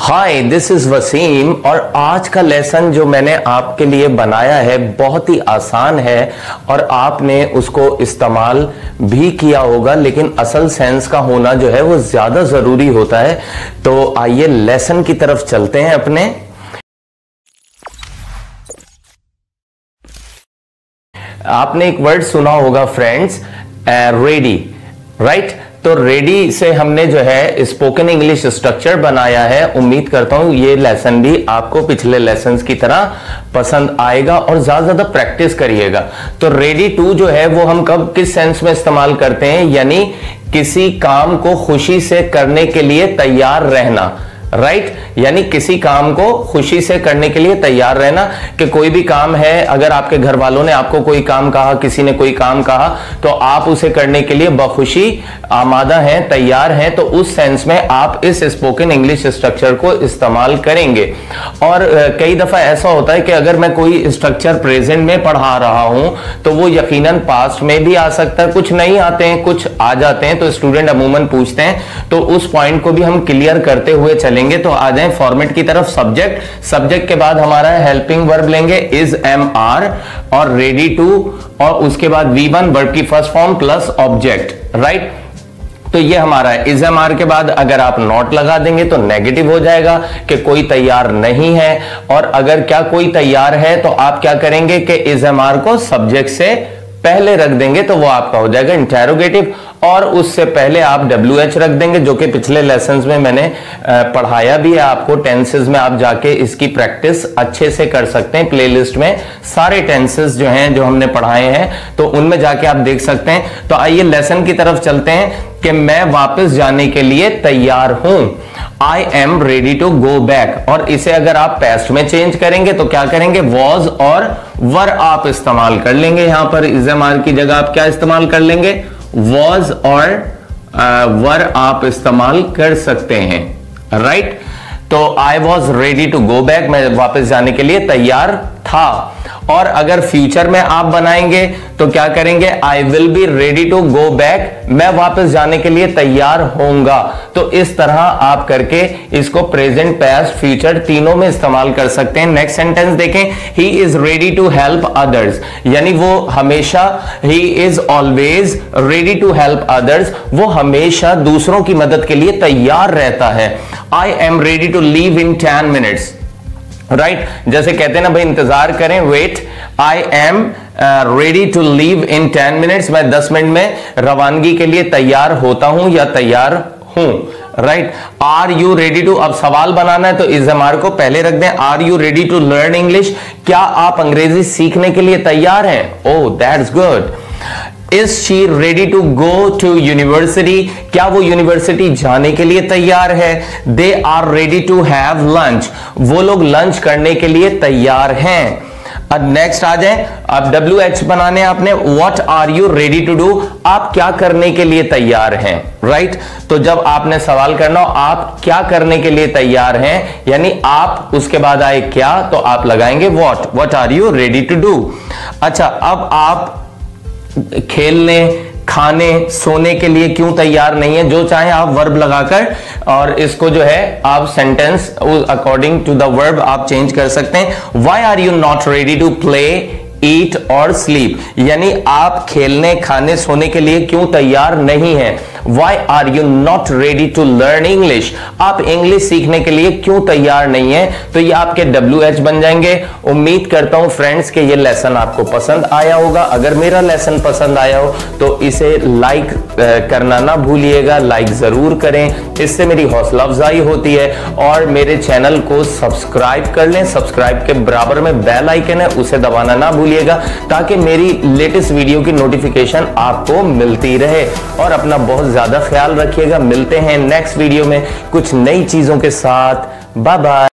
Hi, this is Wasim और आज का लेसन जो मैंने आपके लिए बनाया है बहुत ही आसान है और आपने उसको इस्तेमाल भी किया होगा, लेकिन असल सेंस का होना जो है वो ज्यादा जरूरी होता है। तो आइए लेसन की तरफ चलते हैं अपने। आपने एक वर्ड सुना होगा फ्रेंड्स, रेडी, राइट। तो रेडी से हमने जो है स्पोकन इंग्लिश स्ट्रक्चर बनाया है। उम्मीद करता हूं ये लेसन भी आपको पिछले लेसन्स की तरह पसंद आएगा और ज्यादा प्रैक्टिस करिएगा। तो रेडी टू जो है वो हम कब किस सेंस में इस्तेमाल करते हैं, यानी किसी काम को खुशी से करने के लिए तैयार रहना, राइट। यानी किसी काम को खुशी से करने के लिए तैयार रहना कि कोई भी काम है, अगर आपके घर वालों ने आपको कोई काम कहा, किसी ने कोई काम कहा, तो आप उसे करने के लिए बखुशी आमादा हैं, तैयार हैं। तो उस सेंस में आप इस स्पोकन इंग्लिश स्ट्रक्चर को इस्तेमाल करेंगे। और कई दफा ऐसा होता है कि अगर मैं कोई स्ट्रक्चर प्रेजेंट में पढ़ा रहा हूं तो वो यकीनन पास्ट में भी आ सकता है, कुछ नहीं आते हैं, कुछ आ जाते हैं, तो स्टूडेंट अमूमन पूछते हैं। तो उस पॉइंट को भी हम क्लियर करते हुए चलेंगे। तो आ जाएं फॉर्मेट की तरफ। सब्जेक्ट के बाद हमारा हेल्पिंग वर्ब लेंगे इज, एम, आर और रेडी टू, और उसके बाद V1 वर्ब की first form plus object, right. तो ये हमारा है। इज, एम, आर के बाद अगर आप नॉट लगा देंगे तो नेगेटिव हो जाएगा कि कोई तैयार नहीं है। और अगर क्या कोई तैयार है तो आप क्या करेंगे कि इज, एम, आर को सब्जेक्ट से पहले रख देंगे तो वो आपका हो जाएगा इंटेरोगेटिव। और उससे पहले आप WH रख देंगे, जो कि पिछले लेसन्स में मैंने पढ़ाया भी है आपको। टेंसेस में आप जाके इसकी प्रैक्टिस अच्छे से कर सकते हैं। प्लेलिस्ट में सारे टेंसेस जो हैं जो हमने पढ़ाए हैं तो उनमें जाके आप देख सकते हैं। तो आइए लेसन की तरफ चलते हैं कि मैं वापस जाने के लिए तैयार हूं। I am ready to go back. और इसे अगर आप पास्ट में चेंज करेंगे तो क्या करेंगे, वॉज और वर आप इस्तेमाल कर लेंगे। यहां पर इज, एम, आर की जगह आप क्या इस्तेमाल कर लेंगे, वॉज और वर आप इस्तेमाल कर सकते हैं, राइट। तो I was ready to go back, मैं वापस जाने के लिए तैयार था। और अगर फ्यूचर में आप बनाएंगे तो क्या करेंगे, I will be ready to go back, मैं वापस जाने के लिए तैयार होऊंगा। तो इस तरह आप करके इसको प्रेजेंट, पास्ट, फ्यूचर तीनों में इस्तेमाल कर सकते हैं। नेक्स्ट सेंटेंस देखें, he is ready to help others, यानी वो हमेशा, he is always ready to help others, वो हमेशा दूसरों की मदद के लिए तैयार रहता है। I am ready to leave in 10 minutes, right. जैसे कहते हैं ना भाई, इंतजार करें, wait. I am ready to leave in 10 minutes, मैं 10 मिनट में रवानगी के लिए तैयार होता हूं या तैयार हूं, right. Are you ready to, अब सवाल बनाना है तो इज, एम, आर को पहले रख दें। Are you ready to learn English, क्या आप अंग्रेजी सीखने के लिए तैयार हैं। Oh, that's good. Is she ready to go to university? क्या वो यूनिवर्सिटी जाने के लिए तैयार है। They are ready to have lunch, वो लोग लंच करने के लिए तैयार हैं। अब नेक्स्ट आ जाए, अब WH बनाने आपने, What are you ready to do? आप क्या करने के लिए तैयार हैं, राइट। तो जब आपने सवाल करना हो आप क्या करने के लिए तैयार हैं, यानी आप उसके बाद आए क्या, तो आप लगाएंगे what are you ready to do। अच्छा, अब आप खेलने, खाने, सोने के लिए क्यों तैयार नहीं है, जो चाहे आप वर्ब लगाकर और इसको जो है आप sentence according to the verb आप चेंज कर सकते हैं। Why are you not ready to play, eat और स्लीप, यानी आप खेलने, खाने, सोने के लिए क्यों तैयार नहीं है। Why are you not ready to learn English? आप इंग्लिश सीखने के लिए क्यों तैयार नहीं है। तो ये आपके WH बन जाएंगे। उम्मीद करता हूं फ्रेंड्स कि ये लेसन आपको पसंद आया होगा। अगर मेरा लेसन पसंद आया हो तो इसे लाइक करना ना भूलिएगा, लाइक जरूर करें, इससे मेरी हौसला अफजाई होती है। और मेरे चैनल को सब्सक्राइब कर लें, सब्सक्राइब के बराबर में बेल आइकन है उसे दबाना ना भूलिएगा, ताकि मेरी लेटेस्ट वीडियो की नोटिफिकेशन आपको मिलती रहे। और अपना बहुत ज्यादा ख्याल रखिएगा। मिलते हैं नेक्स्ट वीडियो में कुछ नई चीजों के साथ। Bye bye.